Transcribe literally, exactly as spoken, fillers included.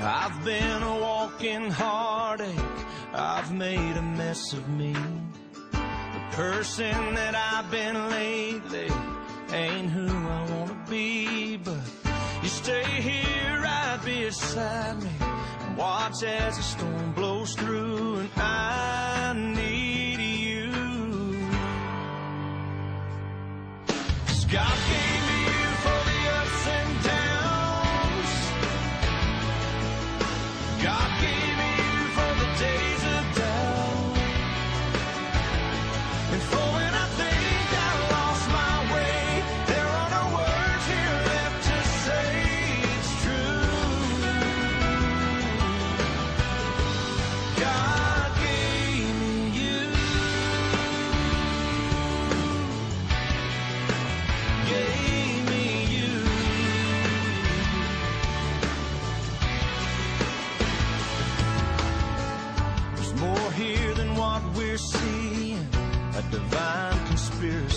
I've been a walking heartache, I've made a mess of me. The person that I've been lately ain't who I wanna be. But you stay here right beside me and watch as the storm blows through, and I need you. 'Cause God gave me you for the ups and downs. God gave me you for the days of doubt, and for when I think I lost my way, there are no words here left to say. It's true. God gave me you. Gave me you. There's more here than what we're seeing, a divine conspiracy.